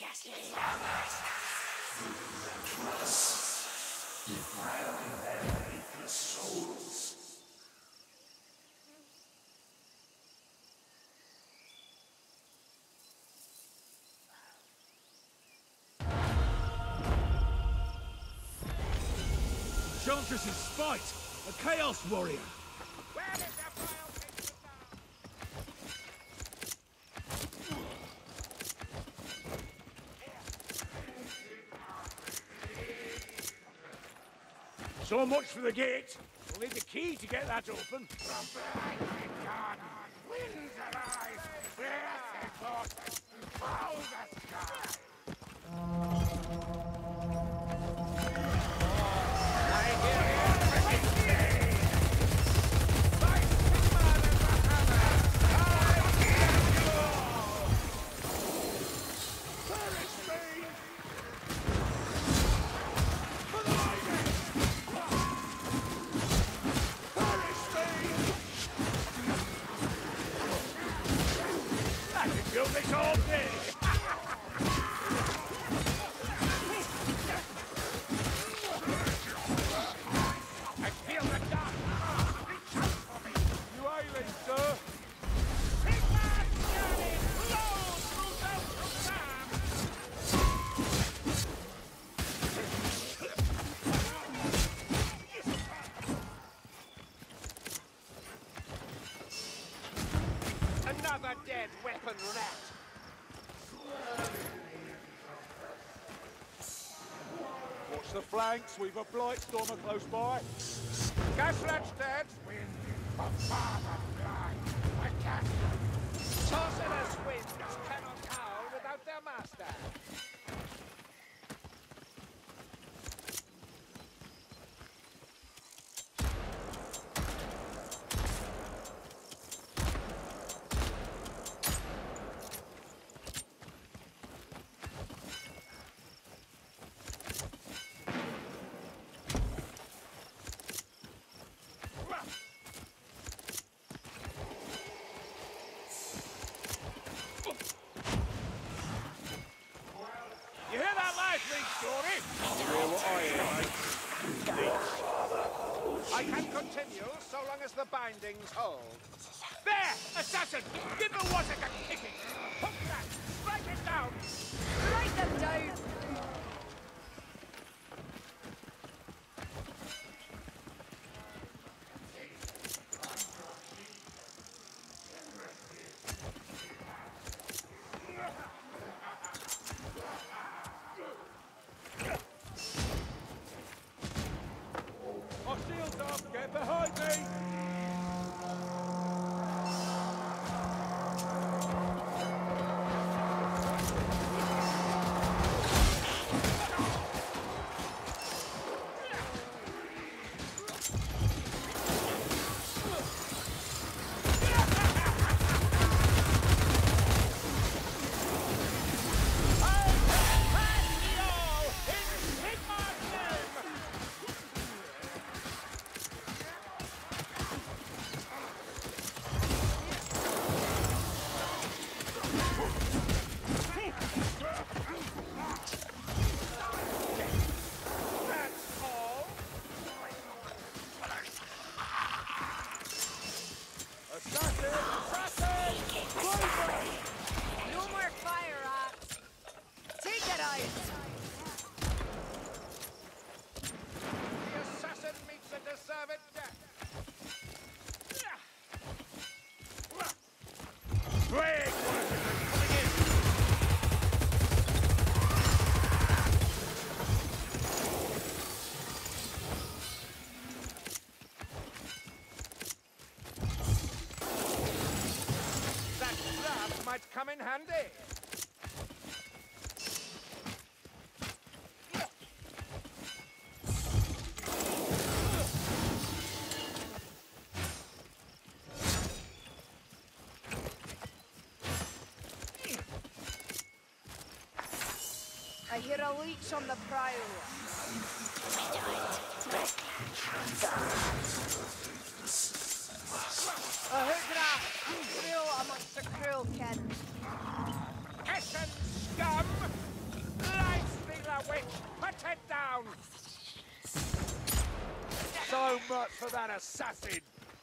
Enchantress's spite! A Chaos Warrior! Where is the file taking down? So much for the gate. We'll need the key to get that open. winds arise! Breath exhausted! Foul the sky! You'll be all day! I feel the dark! Reach out for me! You ailing, sir? Sigmar's journey flows through Beltram! Another dead weapon rat! Watch the flanks, we've a Blightstormer close by. Gasrat's dead! Wind of father blind! I can't! Sorcerer's winds cannot howl without their master! You hear that last lead story? You hear what I hear, mate? I can continue so long as the bindings hold. There! Assassin! Give the water a kicking! Hook that! Strike it down! Strike them down! My shield's up! Get behind me! No more fire rats! Take it out! The assassin meets a deserved death! Break! Coming in! That trap might come in handy! I hear a leech on the prowl. A hook rat! Cruel amongst the cruel kin. Essen scum! so much for that assassin.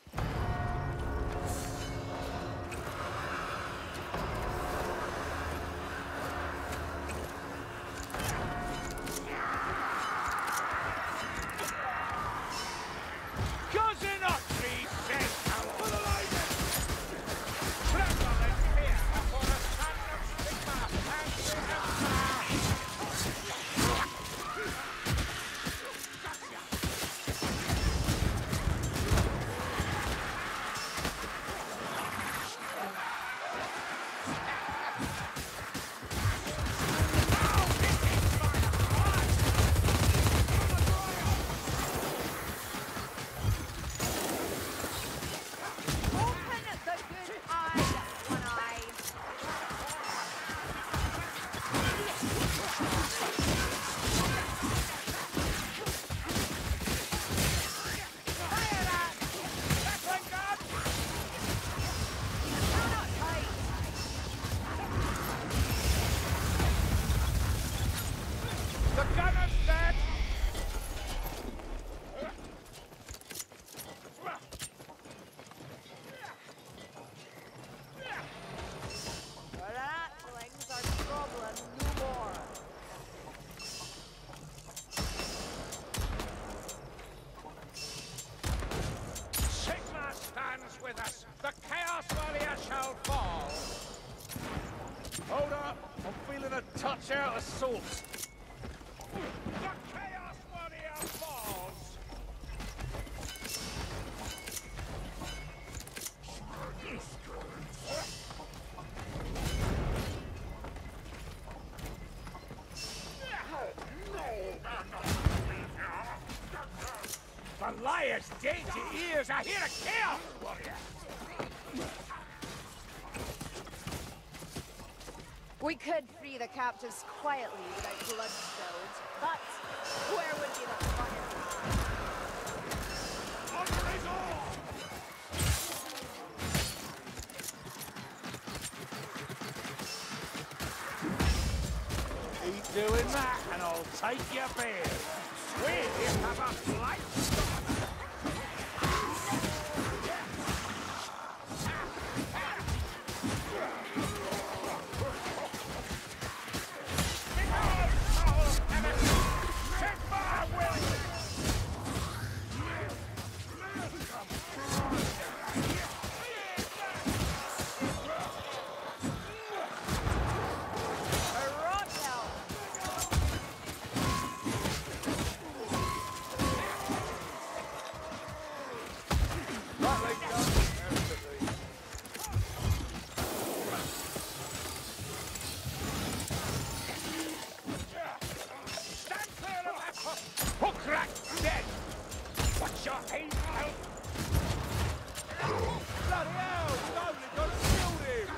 Cousin Oxley says hello. For the lady! Tremble in fear for the son of Sigma and the Empire! Open the good eye, one eye. Fire that! Thank God! You're not tight. The gunner's dead! Ratlings are problem no more. Sigma stands with us. The Chaos Warrior shall fall. Hold up. I'm feeling a touch out of sorts. The Chaos Warrior falls. The liar's dainty ears are here to Chaos Warrior. We could free the captives quietly without blood spilled, but where would be the fun in that? Under his oar! Keep doing that, and I'll take your beard. We have a flight start. Rot now! Stand clear of that hook! Hook rat dead! What's your aim, help? Bloody hell! We've only got to shield him!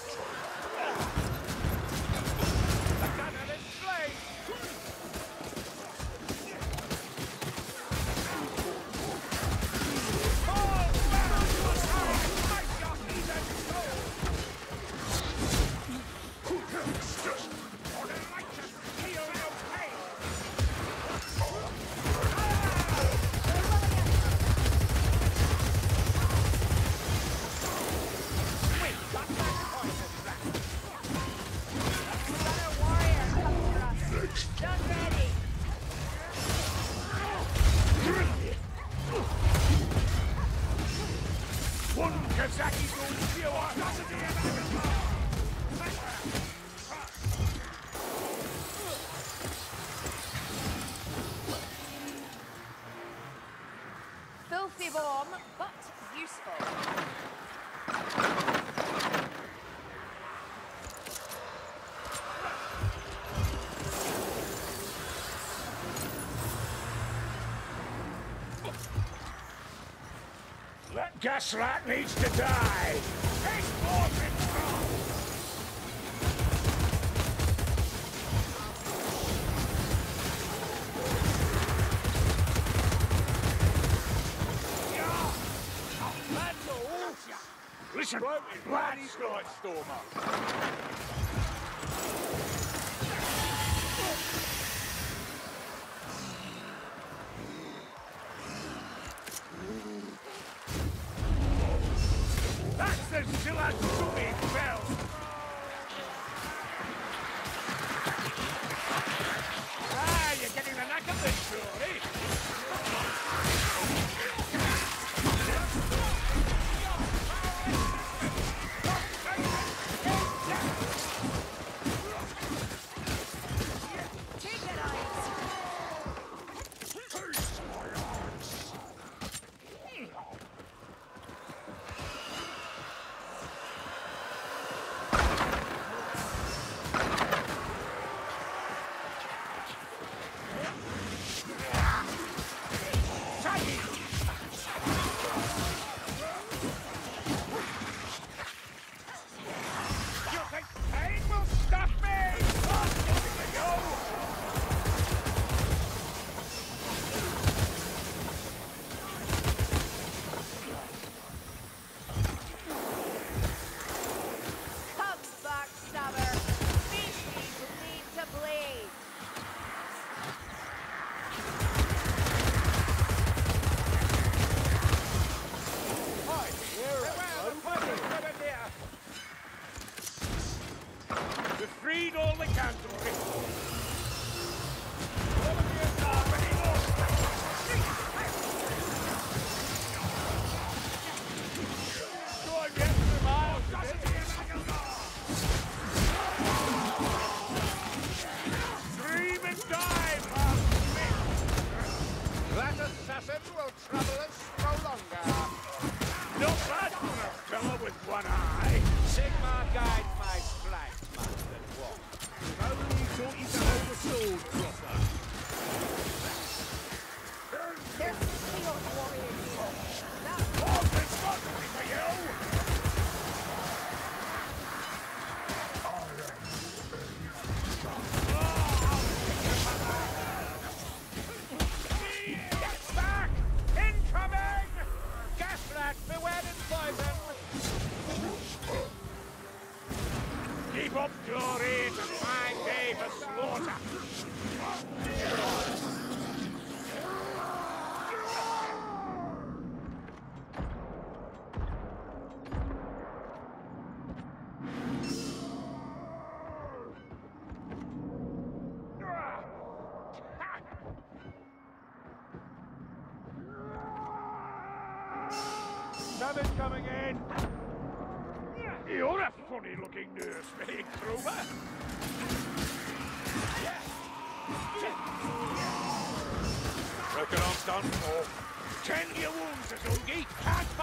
The gunner is slain! Fall back to the tower! Fight your heathen soul! For the righteous heal no pain! We got that poison rat! Gunner warrior comes for us. Done ready. One Kazaki goes viewer doesn't he? Filthy bomb, but useful. That gasrat needs to die! He's morphin' from! That's all! Listen, Bloody Stormer! there's still a zooming bell. Ah, you're getting the knack of this, Rory. Freed all the candlery. Dream and dive, That assassin will trouble us no longer. not bad for a fellow with one eye. Sigmar guides my strikes, Master Dwarf. If only you taught you to hold a sword proper. There's Chaos Warrior here. That's Oh, there's nothing for you! Get back! Incoming! Gasrat, beware its poison! Keep up, Glory! It's a fine day for slaughter! Nothing's coming in! You're a funny-looking nurse, me, Kruber. Reckon I'm done for. Tend your wounds, Azungi.